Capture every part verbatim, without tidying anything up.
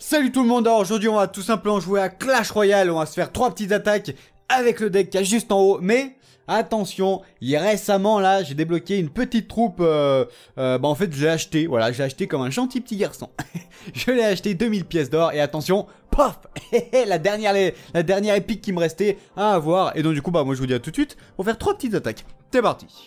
Salut tout le monde, alors aujourd'hui on va tout simplement jouer à Clash Royale, on va se faire trois petites attaques avec le deck qui est juste en haut, mais attention, il récemment là j'ai débloqué une petite troupe, euh, euh, bah en fait je l'ai acheté, voilà, je l'ai acheté comme un gentil petit garçon, je l'ai acheté deux mille pièces d'or et attention, pof, la dernière, la dernière épique qui me restait à avoir, et donc du coup bah moi je vous dis à tout de suite, on va faire trois petites attaques, c'est parti.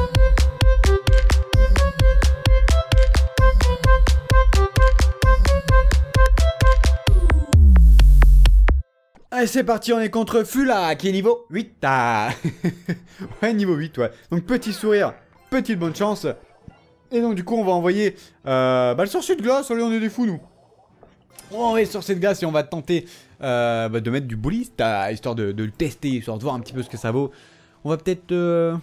Allez c'est parti, on est contre Fula qui est niveau huit. Ah. Ouais, niveau huit, ouais. Donc petit sourire, petite bonne chance. Et donc du coup on va envoyer euh, bah, le sorcier de glace. Allez, on est des fous nous. On va envoyer le sorcier de glace et on va tenter euh, bah, de mettre du bouliste, à, histoire de, de le tester, histoire de voir un petit peu ce que ça vaut. On va peut-être... Euh...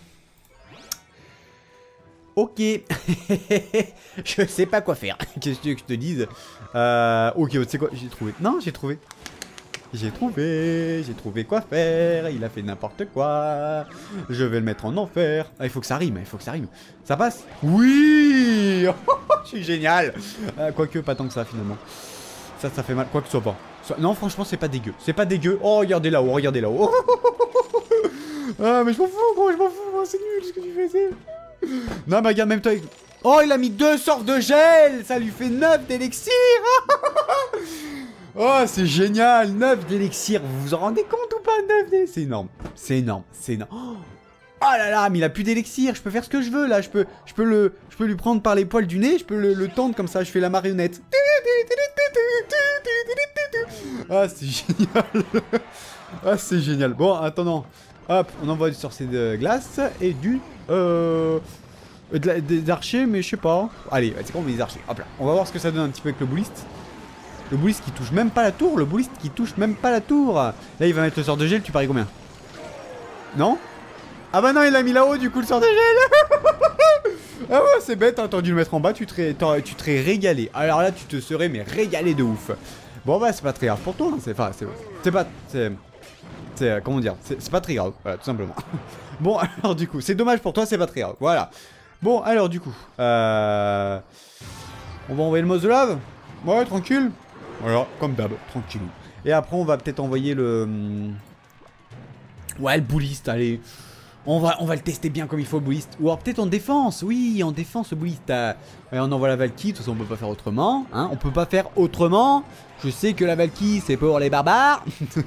Ok. Je sais pas quoi faire. Qu'est-ce que tu veux que je te dise euh... Ok, tu sais quoi, j'ai trouvé. Non, j'ai trouvé. J'ai trouvé, j'ai trouvé quoi faire, il a fait n'importe quoi, je vais le mettre en enfer. Ah, il faut que ça rime, il faut que ça rime. Ça passe? Oui. Je suis génial. euh, Quoique, pas tant que ça finalement. Ça, ça fait mal, quoi que ce soit pas. Non, franchement, c'est pas dégueu, c'est pas dégueu. Oh, regardez là-haut, regardez là-haut. Ah, mais je m'en fous, gros, je m'en fous, oh, c'est nul ce que tu fais, c'est... Non, mais regarde, même toi... Oh, il a mis deux sorts de gel, ça lui fait neuf d'élixir. Oh, c'est génial, neuf d'élixir, vous vous en rendez compte ou pas? Neuf d'élixir, c'est énorme, c'est énorme, c'est énorme. Oh là là, mais il a plus d'élixir, je peux faire ce que je veux là, je peux, je peux, le, je peux lui prendre par les poils du nez, je peux le, le tendre comme ça, je fais la marionnette. Ah, c'est génial. Ah, c'est génial. Bon, attendant, hop, on envoie du sorcier de glace et du... Euh... De la, des archers, mais je sais pas. Allez, c'est quoi, on met des archers, hop là. On va voir ce que ça donne un petit peu avec le bouliste. Le bouliste qui touche même pas la tour, le bouliste qui touche même pas la tour. Là il va mettre le sort de gel, tu paries combien? Non? Ah bah non, il l'a mis là-haut du coup le sort de gel. Ah ouais, c'est bête, hein, t'aurais dû le mettre en bas, tu te tu serais régalé. Alors là tu te serais mais régalé de ouf. Bon bah c'est pas très grave pour toi, hein. c'est enfin, c'est pas... c'est... C'est... comment dire? C'est pas très grave, voilà, tout simplement. Bon alors du coup, c'est dommage pour toi, c'est pas très grave, voilà. Bon alors du coup, euh... on va envoyer le mousse de lave. Ouais, tranquille. Voilà, comme d'hab, tranquille. Et après, on va peut-être envoyer le... Ouais, le bouliste, allez. On va, on va le tester bien comme il faut, le bouliste. Ou alors peut-être en défense, oui, en défense, le bouliste. Euh... Ouais, on envoie la Valkyrie, de toute façon, on peut pas faire autrement. Hein, on peut pas faire autrement. Je sais que la Valkyrie, c'est pour les barbares.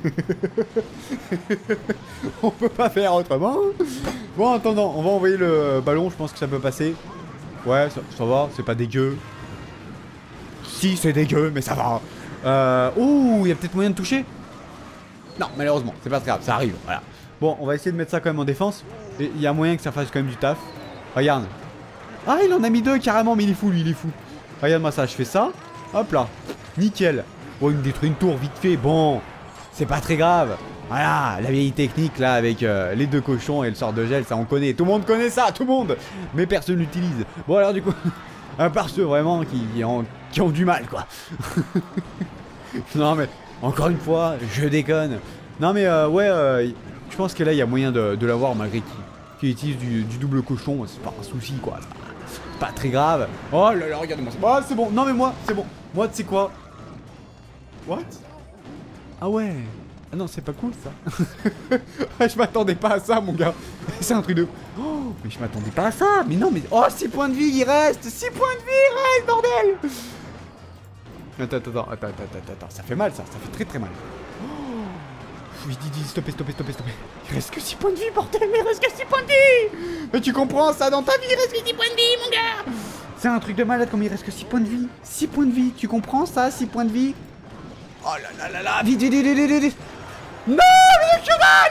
On peut pas faire autrement. Bon, en attendant, on va envoyer le ballon, je pense que ça peut passer. Ouais, ça, ça va, c'est pas dégueu. Si, c'est dégueu, mais ça va. Euh... Ouh, il y a peut-être moyen de toucher. Non, malheureusement, c'est pas très grave, ça arrive, voilà. Bon, on va essayer de mettre ça quand même en défense. Et il y a moyen que ça fasse quand même du taf. Regarde. Ah, il en a mis deux carrément, mais il est fou, lui, il est fou. Regarde-moi ça, je fais ça. Hop là, nickel. Bon, il me détruit une tour, vite fait, bon. C'est pas très grave. Voilà, la vieille technique, là, avec euh, les deux cochons et le sort de gel, ça on connaît. Tout le monde connaît ça, tout le monde. Mais personne l'utilise. Bon, alors du coup... À part ceux vraiment qui, qui, ont, qui ont du mal quoi. Non mais encore une fois je déconne. Non mais euh, ouais euh, je pense que là il y a moyen de, de l'avoir malgré qu'il qu utilise du, du double cochon. C'est pas un souci quoi. C'est pas très grave. Oh là là regardez-moi ça. Oh, c'est bon. Non mais moi c'est bon. Moi tu sais quoi? What? Ah ouais. Ah non c'est pas cool ça. Je m'attendais pas à ça mon gars. C'est un truc de... Oh, mais je m'attendais pas à ça. Mais non mais... Oh six points de vie il reste. Six points de vie il reste bordel. Attends attends attends attends attends attends. Ça fait mal ça. Ça fait très très mal. Oh. Oui dis dis stoppez stoppez stoppez stoppez. Il reste que six points de vie bordel. Mais il reste que six points de vie. Mais tu comprends ça dans ta vie. Il reste que six points de vie mon gars. C'est un truc de malade comme il reste que six points de vie. Six points de vie. Tu comprends ça? Six points de vie. Oh là là là là. Vite vite vite vite vite vite. Non mais le cheval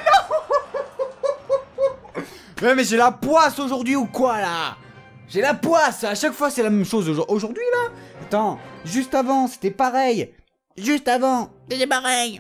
non. Ouais mais j'ai la poisse aujourd'hui ou quoi là? J'ai la poisse. À chaque fois c'est la même chose aujourd'hui là. Attends, juste avant c'était pareil. Juste avant c'était pareil.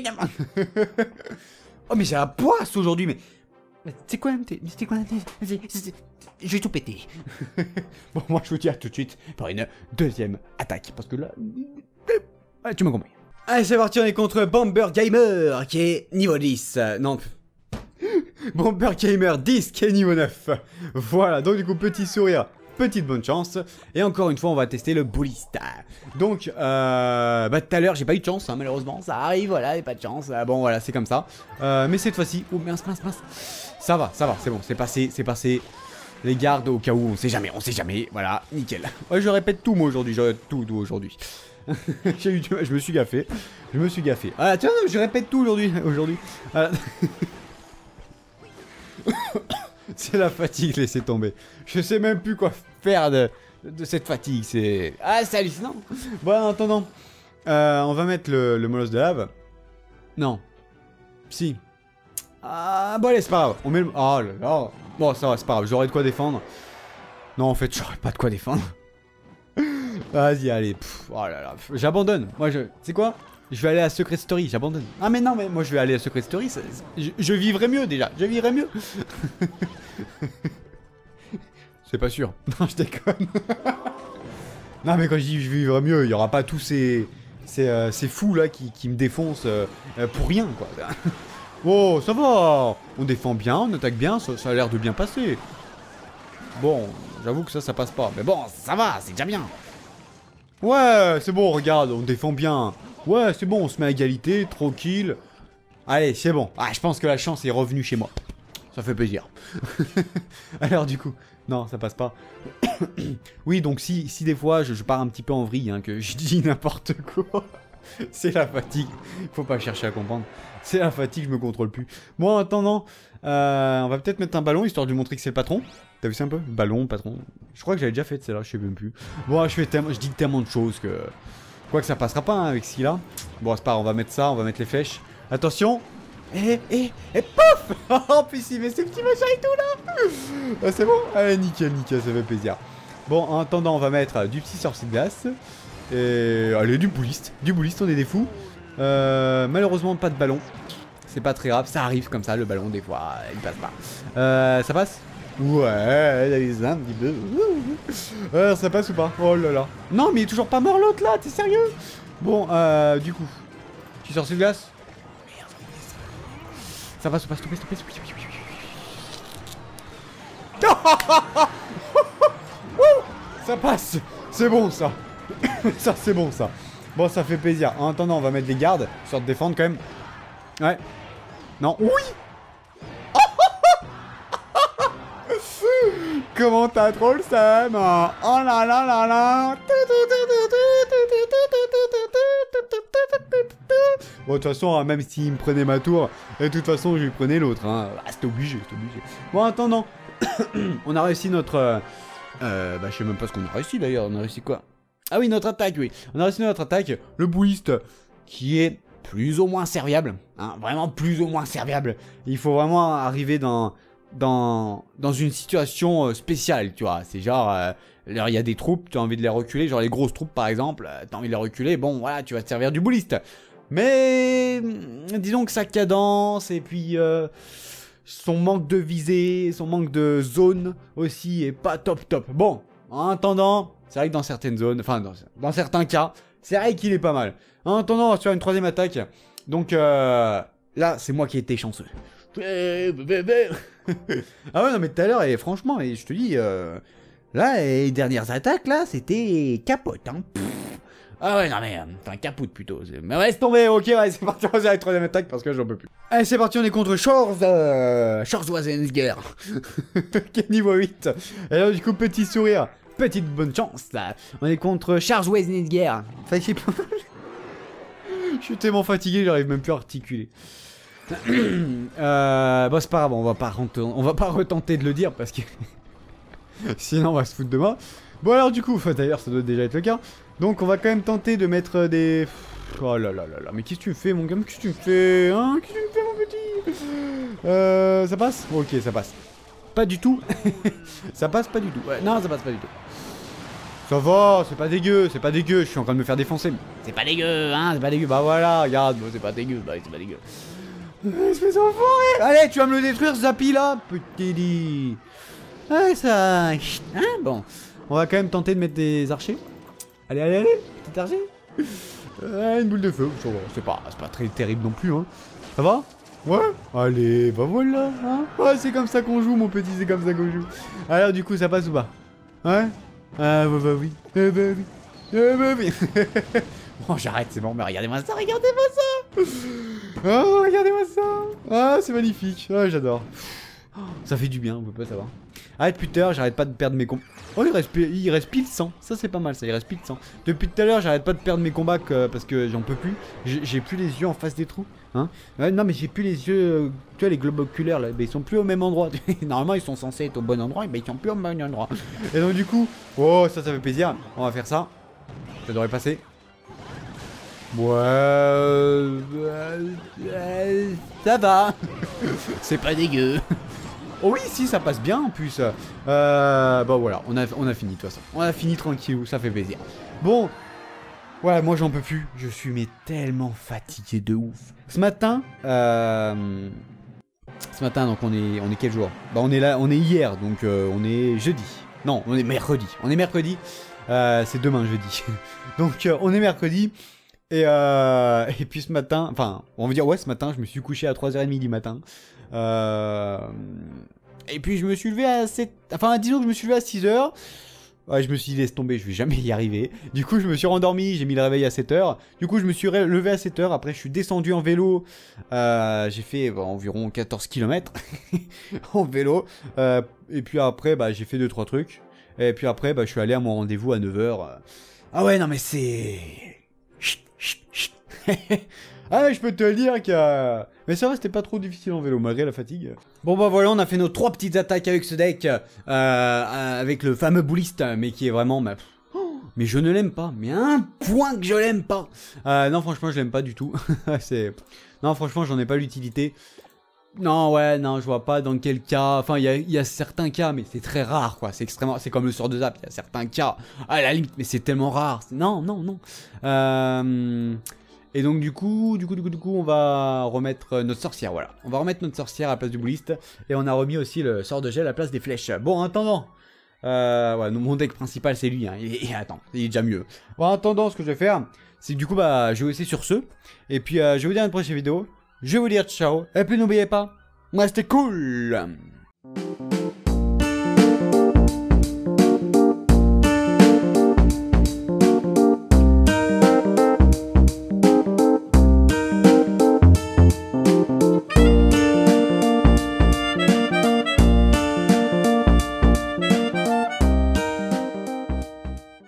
Oh mais j'ai la poisse aujourd'hui mais... C'est quoi C'est quoi Je vais tout péter. Bon moi je vous dis à tout de suite pour une deuxième attaque. Parce que là... Ah, tu m'as compris. Allez c'est parti, on est contre Bomber Gamer qui est niveau dix. Euh, non. Bomber Gamer dix qui est niveau neuf. Voilà, donc du coup petit sourire, petite bonne chance. Et encore une fois, on va tester le bouliste. Donc, euh, bah tout à l'heure, j'ai pas eu de chance, hein, malheureusement. Ça arrive, voilà, pas de chance. Ah, bon, voilà, c'est comme ça. Euh, mais cette fois-ci, oh mince, mince, mince. Ça va, ça va, c'est bon, c'est passé, c'est passé. Les gardes au cas où, on sait jamais, on sait jamais. Voilà, nickel. Ouais, je répète tout moi aujourd'hui, je répète tout, tout aujourd'hui. J'ai eu du... Je me suis gaffé. Je me suis gaffé. Ah tiens, je répète tout aujourd'hui. Aujourd'hui. Voilà. C'est la fatigue, laissez tomber. Je sais même plus quoi faire de, de cette fatigue. C'est... Ah, c'est hallucinant. Bon, en attendant, euh, on va mettre le, le molosse de lave. Non. Si. Ah, bon allez, c'est pas grave. On met le... Oh là là. Bon, ça va, c'est pas grave. J'aurai de quoi défendre. Non, en fait, j'aurai pas de quoi défendre. Vas-y, allez. Pff, oh là là. J'abandonne. Moi, je... C'est quoi? Je vais aller à Secret Story. J'abandonne. Ah, mais non, mais moi, je vais aller à Secret Story. Ça... Je... je vivrai mieux, déjà. Je vivrai mieux. C'est pas sûr. Non, je déconne. Non, mais quand je dis je vivrai mieux, il y aura pas tous ces... Ces, euh, ces fous, là, qui, qui me défoncent euh, euh, pour rien, quoi. Oh, ça va. On défend bien, on attaque bien. Ça, ça a l'air de bien passer. Bon, j'avoue que ça, ça passe pas. Mais bon, ça va, c'est déjà bien. Ouais, c'est bon, regarde, on défend bien. Ouais, c'est bon, on se met à égalité, tranquille. Allez, c'est bon. Ah, je pense que la chance est revenue chez moi. Ça fait plaisir. Alors, du coup, non, ça passe pas. Oui, donc si, si des fois, je, je pars un petit peu en vrille, hein, que je dis n'importe quoi, c'est la fatigue. Faut pas chercher à comprendre. C'est la fatigue, je me contrôle plus. Bon, en attendant, euh, on va peut-être mettre un ballon, histoire de lui montrer que c'est le patron. T'as vu ça un peu? Ballon, patron. Je crois que j'avais déjà fait celle-là, je sais même plus. Bon, je, fais je dis tellement de choses que... Quoi que ça passera pas hein, avec ce qu'il a. Bon, c'est pas grave, on va mettre ça, on va mettre les flèches. Attention. Et, et, et pouf. Oh, puis il met ce petit machin et tout là. Ah, c'est bon. Allez, nickel, nickel, ça fait plaisir. Bon, en attendant, on va mettre du petit sorcier de glace. Et allez, du bouliste. Du bouliste, on est des fous. Euh, malheureusement, pas de ballon. C'est pas très grave, ça arrive comme ça, le ballon, des fois, il passe pas. Euh, ça passe? Ouais, il y a un petit peu. Euh, ça passe ou pas? Oh là là. Non, mais il est toujours pas mort l'autre là, t'es sérieux? Bon, euh, du coup. Tu sors sur glace? Ça passe ou pas? S'il te plaît, s'il te plaît, s'il te plaît. Ça passe. C'est bon ça. Ça, c'est bon ça. Bon, ça fait plaisir. En attendant, on va mettre des gardes, histoire de défendre quand même. Ouais. Non. Oui. Comment t'as trop le seum? Oh là là là là. Bon, de toute façon, même s'il me prenait ma tour, de toute façon, je lui prenais l'autre. Hein. Ah, c'était obligé, c'était obligé. Bon, en attendant, on a réussi notre... Euh, euh, bah, je sais même pas ce qu'on a réussi d'ailleurs. On a réussi quoi? Ah oui, notre attaque, oui. On a réussi notre attaque. Le bouiste, qui est plus ou moins serviable. Hein, vraiment plus ou moins serviable. Il faut vraiment arriver dans... Dans, dans une situation euh, spéciale, tu vois. C'est genre, euh, il y a des troupes, tu as envie de les reculer, genre les grosses troupes par exemple, euh, tu as envie de les reculer, bon voilà, tu vas te servir du bouliste. Mais disons que sa cadence et puis euh, son manque de visée, son manque de zone aussi est pas top top. Bon, en attendant, c'est vrai que dans certaines zones, enfin dans, dans certains cas, c'est vrai qu'il est pas mal. En attendant, on va se faire une troisième attaque. Donc euh, là, c'est moi qui ai été chanceux. Ah ouais, non mais tout à l'heure, et franchement, et je te dis, euh, là, les dernières attaques, là, c'était capote, hein. Pff. Ah ouais, non mais, euh, enfin, capote plutôt. Mais ouais, laisse tomber, ok, ouais, c'est parti, on va faire la troisième attaque parce que j'en peux plus. Allez, c'est parti, on est contre Shores, euh, Schwarzwasensger. Ok, niveau huit. Et alors, du coup, petit sourire, petite bonne chance, là. On est contre Schwarzwasensger. Enfin, je sais pas. Je suis tellement fatigué, j'arrive même plus à articuler. euh, bon c'est pas grave, on va pas, on va pas retenter de le dire parce que sinon on va se foutre de moi. Bon alors du coup, d'ailleurs ça doit déjà être le cas. Donc on va quand même tenter de mettre des... Oh là là là là, mais qu'est-ce que tu me fais mon gars? Qu'est-ce que tu me fais hein? Qu'est-ce que tu me fais mon petit? Euh... Ça passe? Ok, ça passe. Pas du tout. Ça passe pas du tout. Ouais, non, ça passe pas du tout. Ça va, c'est pas dégueu, c'est pas dégueu. Je suis en train de me faire défoncer. C'est pas dégueu, hein, c'est pas dégueu. Bah voilà, regarde, c'est pas dégueu, bah c'est pas dégueu. Espèce d'enfoiré! Allez, tu vas me le détruire, Zapi, là! Petit dit. Ouais, ça... Hein, bon. On va quand même tenter de mettre des archers. Allez, allez, allez! Petit archer! Euh, une boule de feu. C'est pas, pas très terrible non plus, hein. Ça va? Ouais? Allez, bah voilà, hein. Ouais, c'est comme ça qu'on joue, mon petit, c'est comme ça qu'on joue. Alors, du coup, ça passe ou pas? Ouais. Ah bah, bah oui. Ah bah oui. Ah bah oui. Bon, j'arrête, c'est bon, mais regardez-moi ça, regardez-moi ça. Oh, regardez-moi ça. Ah, c'est magnifique. Ah, j'adore. Ça fait du bien, on peut pas savoir. Ah, depuis tout à l'heure, j'arrête pas de perdre mes combats. Oh, il reste, il reste pile cent. Ça, c'est pas mal, ça, il reste pile cent. Depuis tout à l'heure, j'arrête pas de perdre mes combats que, parce que j'en peux plus. J'ai plus les yeux en face des trous. Hein, ouais, non, mais j'ai plus les yeux. Euh, tu vois, les globes oculaires, là, mais ils sont plus au même endroit. Normalement, ils sont censés être au bon endroit, mais ils sont plus au bon endroit. Et donc, du coup, oh, ça, ça fait plaisir. On va faire ça. Ça devrait passer. Ouais, euh, euh, ça va. C'est pas dégueu. Oh oui, si, ça passe bien en plus. Euh, bah voilà, on a, on a fini de toute façon. On a fini tranquillou, ça fait plaisir. Bon, ouais, moi j'en peux plus. Je suis mais tellement fatigué de ouf. Ce matin, euh, ce matin, donc on est, on est quel jour? Bah on est là, on est hier, donc euh, on est jeudi. Non, on est mercredi. On est mercredi. Euh, c'est demain jeudi. Donc euh, on est mercredi. Et, euh, et puis ce matin, enfin, on va dire, ouais, ce matin, je me suis couché à trois heures trente du matin. Euh, et puis je me suis levé à sept... Enfin, disons que je me suis levé à six heures. Ouais, je me suis dit, laisse tomber, je vais jamais y arriver. Du coup, je me suis rendormi, j'ai mis le réveil à sept heures. Du coup, je me suis levé à sept heures. Après, je suis descendu en vélo. Euh, j'ai fait bah, environ quatorze kilomètres en vélo. Euh, et puis après, bah, j'ai fait deux trois trucs. Et puis après, bah, je suis allé à mon rendez-vous à neuf heures. Ah ouais, non mais c'est... Ah ouais, je peux te le dire que... Mais ça va, c'était pas trop difficile en vélo, malgré la fatigue. Bon bah voilà, on a fait nos trois petites attaques avec ce deck, euh, avec le fameux bouliste, mais qui est vraiment... Bah, oh, mais je ne l'aime pas, mais à un point que je l'aime pas. Euh, non, franchement, je l'aime pas du tout. C'est... Non, franchement, j'en ai pas l'utilité. Non, ouais, non, je vois pas dans quel cas... Enfin, il y, y a certains cas, mais c'est très rare, quoi. C'est extrêmement... C'est comme le sort de Zap, il y a certains cas, à la limite, mais c'est tellement rare. Non, non, non. Euh... Et donc, du coup, du coup, du coup, du coup, on va remettre notre sorcière, voilà. On va remettre notre sorcière à la place du bouliste. Et on a remis aussi le sort de gel à la place des flèches. Bon, en attendant... Euh, ouais, mon deck principal, c'est lui, hein. Et, et attends, il est déjà mieux. Bon, en attendant, ce que je vais faire, c'est que du coup, bah, je vais vous laisser sur ce. Et puis, euh, je vais vous dire à une prochaine vidéo. Je vais vous dire ciao. Et puis n'oubliez pas, moi c'était cool.